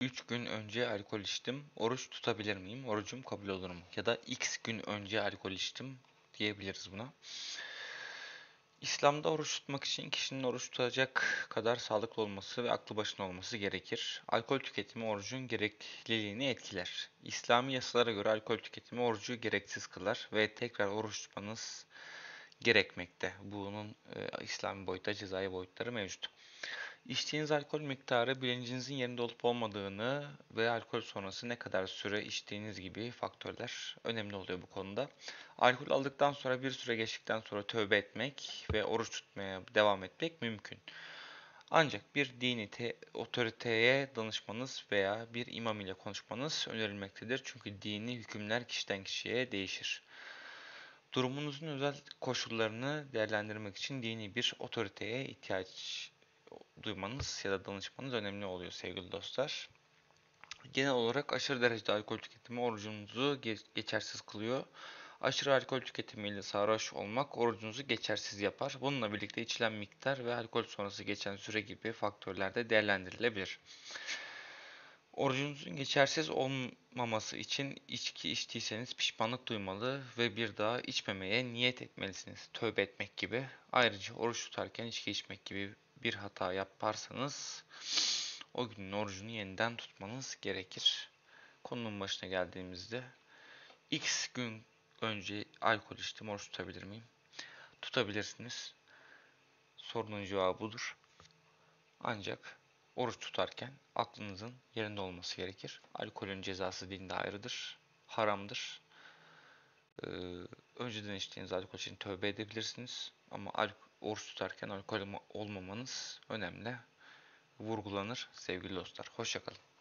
3 gün önce alkol içtim. Oruç tutabilir miyim? Orucum kabul olur mu? Ya da X gün önce alkol içtim diyebiliriz buna. İslam'da oruç tutmak için kişinin oruç tutacak kadar sağlıklı olması ve aklı başında olması gerekir. Alkol tüketimi orucun gerekliliğini etkiler. İslami yasalara göre alkol tüketimi orucu gereksiz kılar ve tekrar oruç tutmanız gerekmekte. Bunun İslami boyutta cezai boyutları mevcut. İçtiğiniz alkol miktarı bilincinizin yerinde olup olmadığını ve alkol sonrası ne kadar süre içtiğiniz gibi faktörler önemli oluyor bu konuda. Alkol aldıktan sonra bir süre geçtikten sonra tövbe etmek ve oruç tutmaya devam etmek mümkün. Ancak bir dini otoriteye danışmanız veya bir imam ile konuşmanız önerilmektedir. Çünkü dini hükümler kişiden kişiye değişir. Durumunuzun özel koşullarını değerlendirmek için dini bir otoriteye ihtiyaç duymanız ya da danışmanız önemli oluyor sevgili dostlar. Genel olarak aşırı derecede alkol tüketimi orucunuzu geçersiz kılıyor. Aşırı alkol tüketimiyle sarhoş olmak orucunuzu geçersiz yapar. Bununla birlikte içilen miktar ve alkol sonrası geçen süre gibi faktörler de değerlendirilebilir. Orucunuzun geçersiz olmaması için içki içtiyseniz pişmanlık duymalı ve bir daha içmemeye niyet etmelisiniz. Tövbe etmek gibi. Ayrıca oruç tutarken içki içmek gibi bir hata yaparsanız o günün orucunu yeniden tutmanız gerekir. Konunun başına geldiğimizde X gün önce alkol içtim, oruç tutabilir miyim? Tutabilirsiniz. Sorunun cevabı budur. Ancak oruç tutarken aklınızın yerinde olması gerekir. Alkolün cezası dinde ayrıdır. Haramdır. Ee, Önceden içtiğiniz alkol için tövbe edebilirsiniz. Ama oruç tutarken alkol olmamanız önemli. Vurgulanır sevgili dostlar. Hoşça kalın.